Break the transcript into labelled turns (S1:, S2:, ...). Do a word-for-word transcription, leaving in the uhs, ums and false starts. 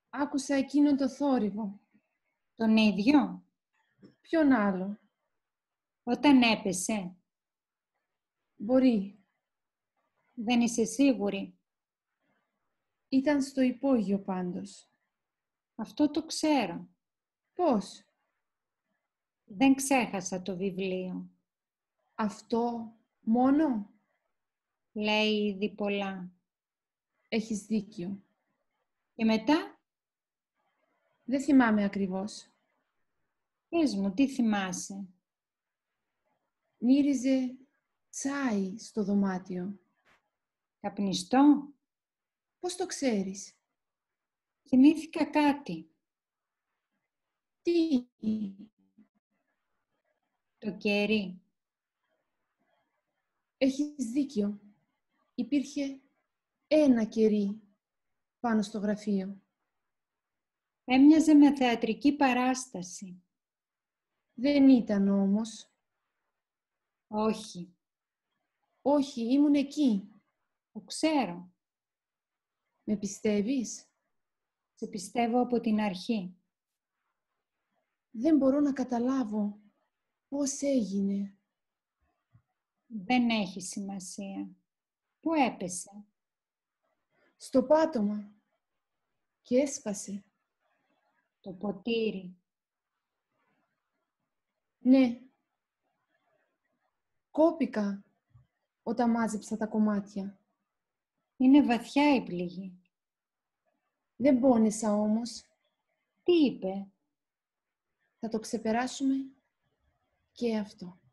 S1: Άκουσα εκείνον το θόρυβο.
S2: Τον ίδιο?
S1: Ποιον άλλο?
S2: Όταν έπεσε?
S1: Μπορεί.
S2: Δεν είσαι σίγουρη?
S1: Ήταν στο υπόγειο πάντως.
S2: Αυτό το ξέρω.
S1: Πώς?
S2: Δεν ξέχασα το βιβλίο.
S1: Αυτό μόνο?
S2: Λέει ήδη πολλά.
S1: Έχεις δίκιο.
S2: Και μετά?
S1: Δεν θυμάμαι ακριβώς.
S2: Πες μου, τι θυμάσαι?
S1: Μύριζε τσάι στο δωμάτιο.
S2: Καπνιστό?
S1: Πώς το ξέρεις?
S2: Θυμήθηκα κάτι.
S1: Τι?
S2: Το κερί.
S1: Έχεις δίκιο. Υπήρχε ένα κερί πάνω στο γραφείο.
S2: Έμοιαζε με θεατρική παράσταση.
S1: Δεν ήταν όμως.
S2: Όχι.
S1: Όχι, ήμουν εκεί.
S2: Το ξέρω.
S1: Με πιστεύεις?
S2: Σε πιστεύω από την αρχή.
S1: Δεν μπορώ να καταλάβω πώς έγινε.
S2: Δεν έχει σημασία. Πού έπεσε?
S1: Στο πάτωμα. Και έσπασε.
S2: Το ποτήρι.
S1: Ναι. Κόπηκα όταν μάζεψα τα κομμάτια.
S2: Είναι βαθιά η πληγή.
S1: Δεν πόνεσα όμως.
S2: Τι είπε?
S1: Θα το ξεπεράσουμε και αυτό.